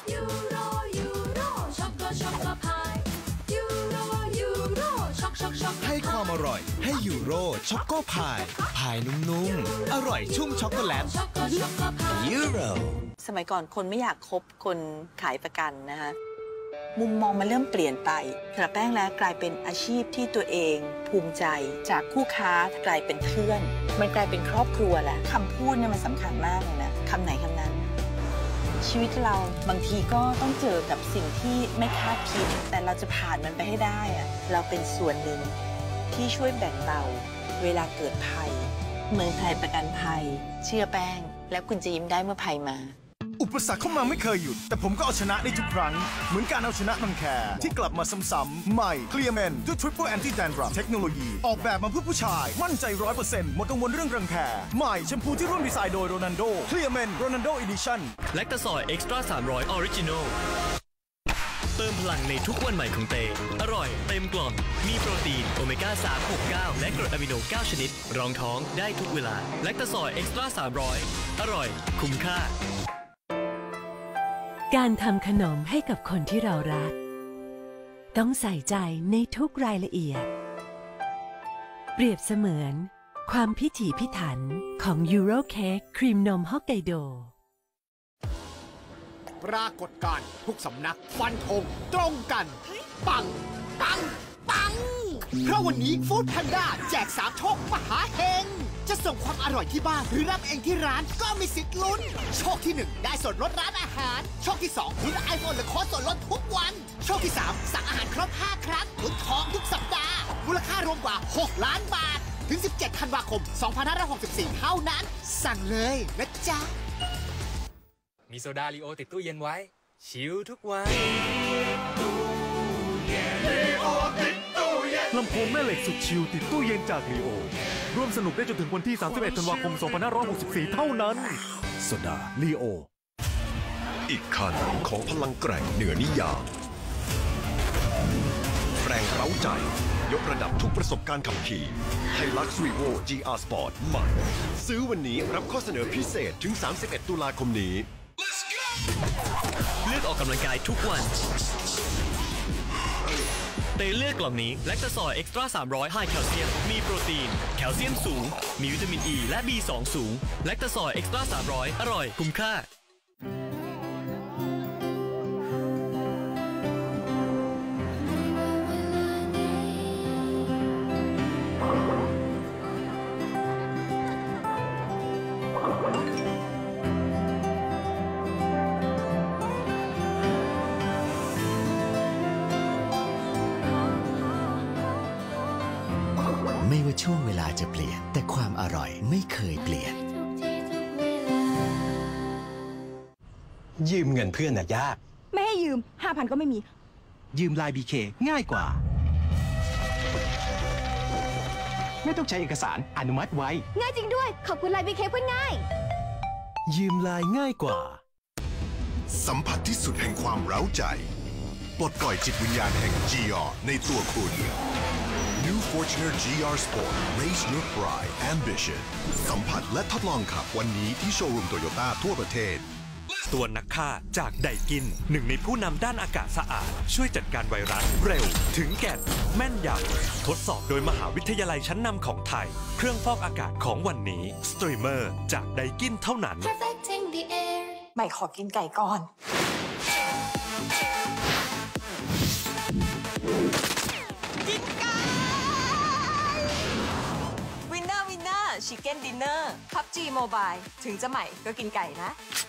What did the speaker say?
ยูโรช็อกโกพายยูโรช็อกให้ความอร่อยให้ยูโรช็อกโกพายพายนุ่มๆอร่อยชุ่มช็อกโกแลตยูโรสมัยก่อนคนไม่อยากคบคนขายประกันนะคะมุมมองมันเริ่มเปลี่ยนไปสำหรับแป้งแล้วกลายเป็นอาชีพที่ตัวเองภูมิใจจากคู่ค้ากลายเป็นเพื่อนมันกลายเป็นครอบครัวแหละคำพูดเนี่ยมันสำคัญมากเลยนะคำไหนคำนั้นชีวิตเราบางทีก็ต้องเจอกับสิ่งที่ไม่คาดคิดแต่เราจะผ่านมันไปให้ได้อะเราเป็นส่วนหนึ่งที่ช่วยแบ่งเบาเวลาเกิดภัยเมืองไทยประกันภัยเชื่อแป้งแล้วคุณจะยิ้มได้เมื่อภัยมาอุปสรรคเข้ามาไม่เคยหยุดแต่ผมก็เอาชนะได้ทุกครั้งเหมือนการเอาชนะรังแคที่กลับมาซ้ำๆใหม่เคลียร์เมนด้วย Triple Anti Dandruff เทคโนโลยีออกแบบมาเพื่อผู้ชายมั่นใจ 100% หมดกังวลเรื่องรังแคใหม่แชมพูที่ร่วมดีไซน์โดยโรนัลโดเคลียร์เมนโรนัลโดอีดิชั่นแลคตาซอยเอ็กซ์ตร้า300ออริจินอลเติมพลังในทุกวันใหม่ของเตอร่อยเต็มกล่องมีโปรตีนโอเมก้า3 6 9และกรดอะมิโน9ชนิดรองท้องได้ทุกเวลาแลคตาซอยเอ็กซ์ตร้า300อร่อยคุ้มค่าการทำขนมให้กับคนที่เรารักต้องใส่ใจในทุกรายละเอียดเปรียบเสมือนความพิถีพิถันของยูโรเค้กครีมนมฮอกไกโดปรากฏการณ์ทุกสำนักฟันธงตรงกันปังเพราะวันนี้ฟู้ดแพนด้าแจก3โชคมหาเฮงจะส่งความอร่อยที่บ้านหรือรับเองที่ร้านก็มีสิทธิ์ลุ้นโชคที่1ได้ส่วนลดร้านอาหารโชคที่2ลุ้น iPhone หรือโค้ดส่วนลดทุกวันโชคที่3สั่งอาหารครบ5ครั้งลุ้นทองทุกสัปดาห์มูลค่ารวมกว่า6ล้านบาทถึง17ธันวาคม2564เท่านั้นสั่งเลยนะจ๊ะมีโซดาลีโอติดตู้เย็นไว้ชิลทุกวันลำโพงแม่เหล็กสุดชิลติดตู้เย็นจากลีโอร่วมสนุกได้จนถึงวันที่31ธันวาคม2564เท่านั้นโซดาลีโออีกขั้นของพลังแกร่งเหนือนิยามแรงเร้าใจยกระดับทุกประสบการณ์ขับขี่ Hilux Revo GR Sport ใหม่ซื้อวันนี้รับข้อเสนอพิเศษถึง31ตุลาคมนี้เลือกออกกำลังกายทุกวันเตเลือกกล่องนี้แลคตาซอยเอ็กซ์ตร้า300ไฮแคลเซียมมีโปรตีนแคลเซียมสูงมีวิตามินอ e ีและ B2 สูงแลคตาซอยเอ็กซ์ตร้า300อร่อยคุ้มค่าไม่ว่าช่วงเวลาจะเปลี่ยนแต่ความอร่อยไม่เคยเปลี่ยนยืมเงินเพื่อนน่ะยากไม่ให้ยืม 5,000 ก็ไม่มียืมไลน์ BK ง่ายกว่าไม่ต้องใช้เอกสารอนุมัติไวง่ายจริงด้วยขอบคุณไลน์ BK เพื่อนง่ายยืมไลน์ง่ายกว่าสัมผัสที่สุดแห่งความเร้าใจปลดปล่อยจิตวิญญาณแห่ง GR ในตัวคุณ New Fortuner GR Sport Raise Your Pride Ambition สัมผัสและทดลองขับวันนี้ที่โชว์รูมโตโยต้าทั่วประเทศตัวนักฆ่าจากไดกินหนึ่งในผู้นำด้านอากาศสะอาดช่วยจัดการไวรัสเร็วถึงแก่นแม่นยำทดสอบโดยมหาวิทยาลัยชั้นนำของไทยเครื่องฟอกอากาศของวันนี้สตรีมเมอร์จากไดกินเท่านั้นใหม่ขอกินไก่ก่อนกินไก่วินเนอร์ชิคเก้นดินเนอร์พับจีโมบายถึงจะใหม่ก็กินไก่นะ